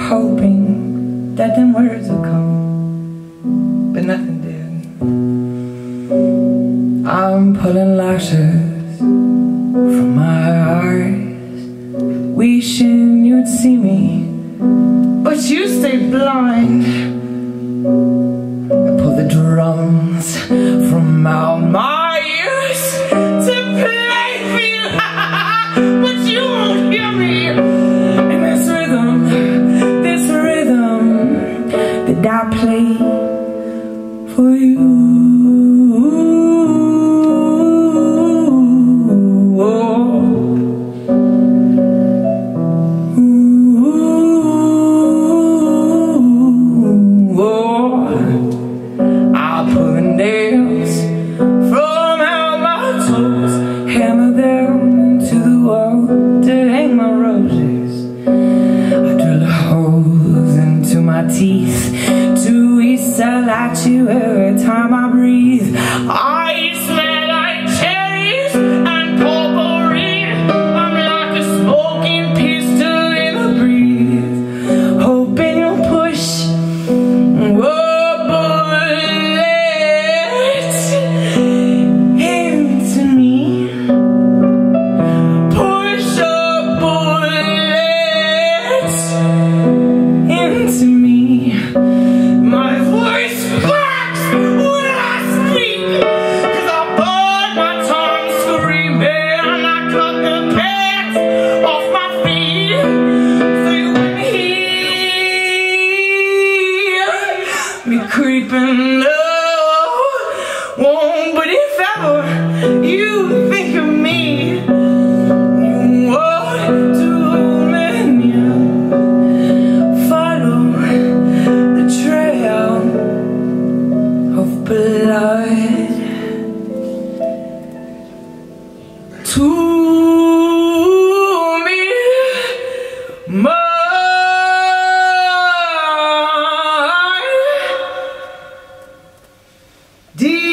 hoping that them words would come, but nothing did. I'm pulling lashes from my eyes, wishing you'd see me, but you stayed blind. I pull the drums from out my ears to play for you, but you won't hear me. And this rhythm that I play for you. Teeth to whistle at you every time I breathe. I smell like cherries and potpourri. I'm like a smoking pistol in a breeze, hoping you'll push a bullet into me. Push a bullet into me. My voice cracks when I speak, 'cause I burn my tongue screaming and I cut the pants off my feet, so you wouldn't hear me creeping low. Won't, but if ever you think of me, you want to hold me near. Follow the trail of blood to me, my dear.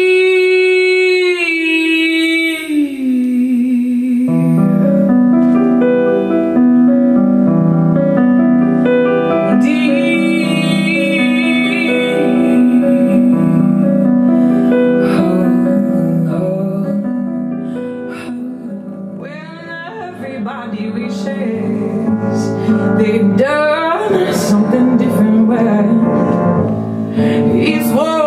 Everybody wishes they've done something different. Where it's what